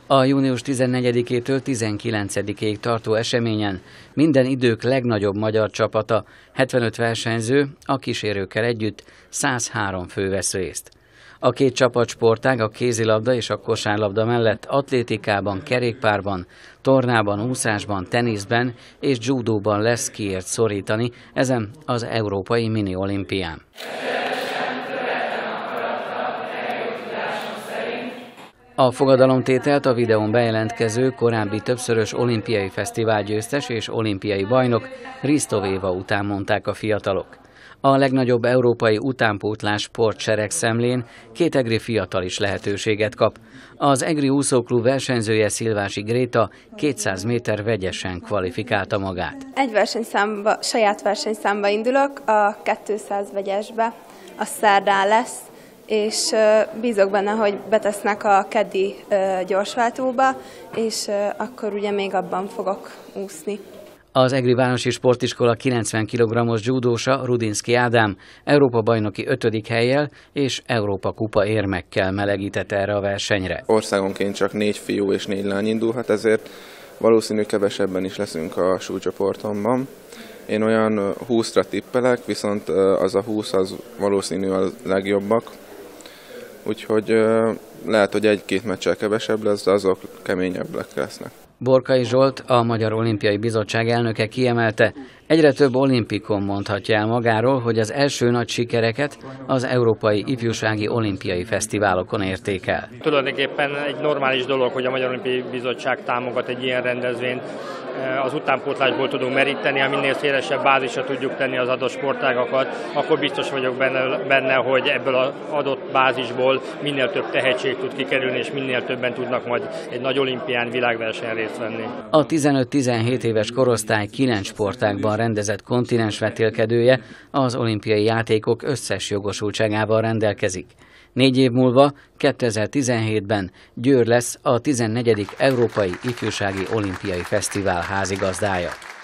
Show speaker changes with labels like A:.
A: A június 14-től 19-ig tartó eseményen minden idők legnagyobb magyar csapata, 75 versenyző, a kísérőkkel együtt 103 fő vesz részt. A két csapatsportág, a kézilabda és a kosárlabda mellett atlétikában, kerékpárban, tornában, úszásban, teniszben és judóban lesz kiért szorítani ezen az európai mini olimpián. A fogadalomtételt a videón bejelentkező korábbi többszörös olimpiai fesztivál győztes és olimpiai bajnok Risto Éva után mondták a fiatalok. A legnagyobb európai utánpótlás sportsereg szemlén két egri fiatal is lehetőséget kap. Az egri úszóklub versenyzője Szilvási Gréta 200 méter vegyesen kvalifikálta magát.
B: Egy saját versenyszámba indulok, a 200 vegyesbe, a szerdán lesz, és bízok benne, hogy betesznek a keddi gyorsváltóba, és akkor ugye még abban fogok úszni.
A: Az Egri Városi Sportiskola 90 kg-os judósa Rudinszki Ádám Európa-bajnoki 5. hellyel és Európa-kupa érmekkel melegített erre a versenyre.
C: Országonként csak 4 fiú és 4 lány indulhat, ezért valószínű kevesebben is leszünk a súlycsoportomban. Én olyan 20-ra tippelek, viszont az a 20 az valószínű a legjobbak. Úgyhogy lehet, hogy 1-2 meccsel kevesebb lesz, de azok keményebbek lesznek.
A: Borkai Zsolt, a Magyar Olimpiai Bizottság elnöke kiemelte, egyre több olimpikon mondhatja el magáról, hogy az első nagy sikereket az Európai Ifjúsági Olimpiai Fesztiválokon érték el.
D: Tulajdonképpen egy normális dolog, hogy a Magyar Olimpiai Bizottság támogat egy ilyen rendezvényt. Az utánpótlásból tudunk meríteni, ha minél szélesebb bázisra tudjuk tenni az adott sportágakat, akkor biztos vagyok benne, hogy ebből az adott bázisból minél több tehetség tud kikerülni, és minél többen tudnak majd egy nagy olimpián, világversenyen részt venni.
A: A 15-17 éves korosztály 9 sportágban rendezett kontinens vetélkedője az olimpiai játékok összes jogosultságával rendelkezik. 4 év múlva, 2017-ben Győr lesz a 14. Európai Ifjúsági Olimpiai Fesztivál házigazdája.